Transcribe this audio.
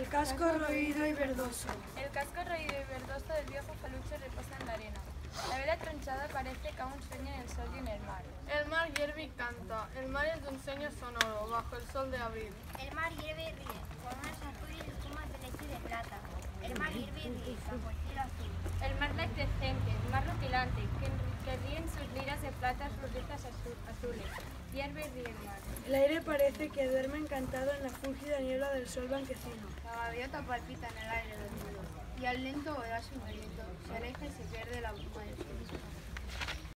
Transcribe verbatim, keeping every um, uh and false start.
El casco roído y verdoso. El casco roído y verdoso del viejo faluche reposa en la arena. La vela tronchada parece que aún sueña en el sol y en el mar. El mar hierve y canta, el mar es de un sueño sonoro, bajo el sol de abril. El mar hierve y ríe, con unas azules espumas de leche y de plata. El mar hierve y ríe, bajo el cielo azul. El mar lactescente, el mar rutilante, que, que ríen sus liras de plata sus risas azul, azules. Hierve y ríe el mar. El aire parece que duerme encantado en la fúlgida niebla del sol blanquecino. La gaviota palpita en el aire del mundo, y al lento volar su viento se aleja y se pierde la bruma del cielo.